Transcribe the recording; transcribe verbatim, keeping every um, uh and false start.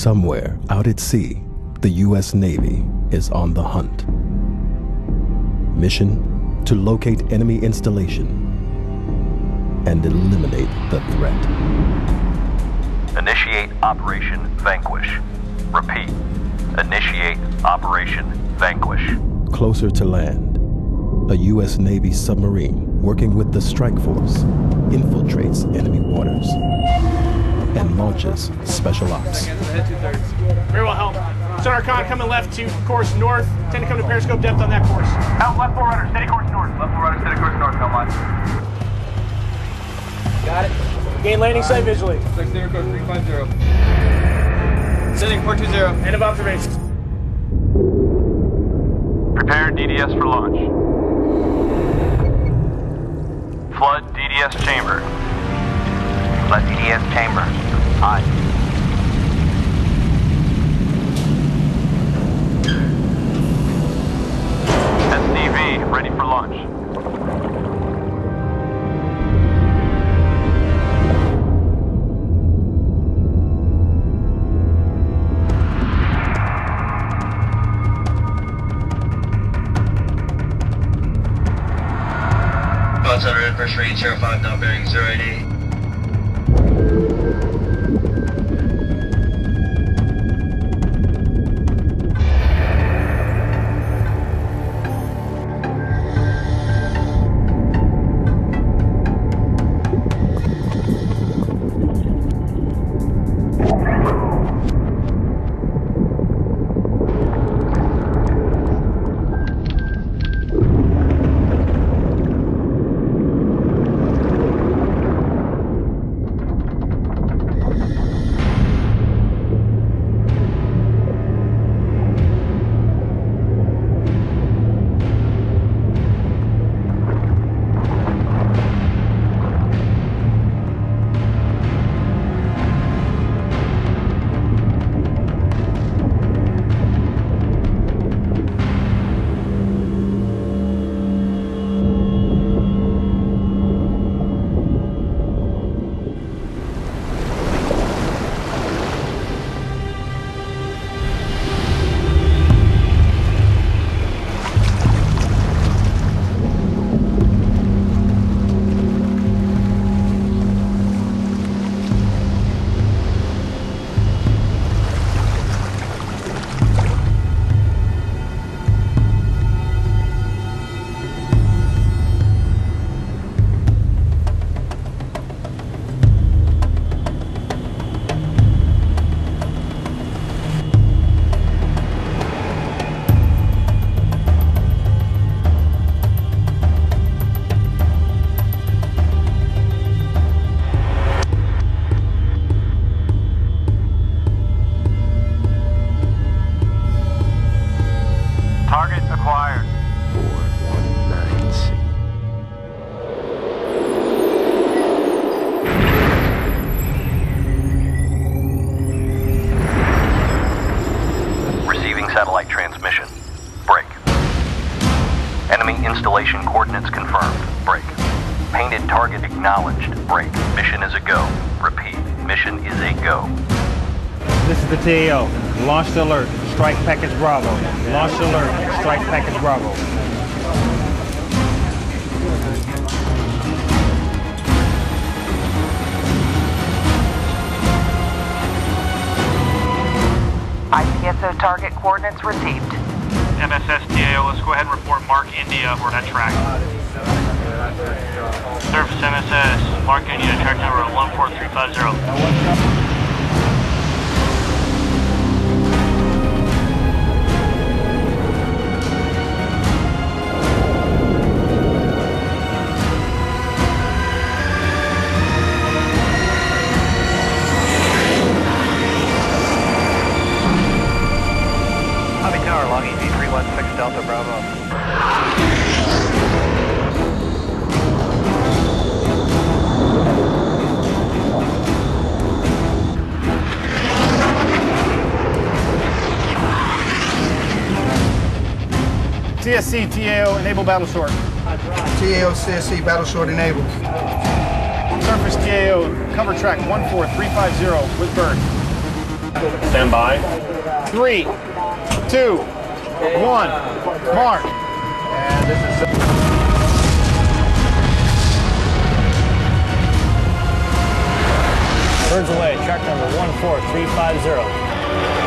Somewhere out at sea, the U S Navy is on the hunt. Mission: to locate enemy installation and eliminate the threat. Initiate Operation Vanquish. Repeat. Initiate Operation Vanquish. Closer to land, a U S Navy submarine working with the Strike Force infiltrates enemy waters and launches special ops. Very well, help. Sonar con coming left to course north. Tend to come to periscope depth on that course. Help, left forerunner, steady course north. Left forerunner, steady course north, help line. Got it. Gain landing site visually. Six zero course three five zero. Sending four two zero. End of observation. Prepare D D S for launch. Flood D D S chamber. Flood D D S chamber. Aye. S D V ready for launch. Center anniversary zero five, now bearing zero eight eight. Target acquired. four one nine C. Receiving satellite transmission. Break. Enemy installation coordinates confirmed. Break. Painted target acknowledged. Break. Mission is a go. Repeat. Mission is a go. This is the T A O. Launch alert. Strike package Bravo. Launch alert. Strike package Bravo. I P S O target coordinates received. M S S T A O, let's go ahead and report Mark India. We're at track. Surface M S S, Mark India, track number one four three five zero. Tower, long E Z three one six Delta Bravo. C S C T A O, enable battle short. T A O C S C, battle short enabled. Surface T A O, cover track one four three five zero with bird. Stand by. Three, two, one, mark. And this is... Birds away, track number one four three five zero.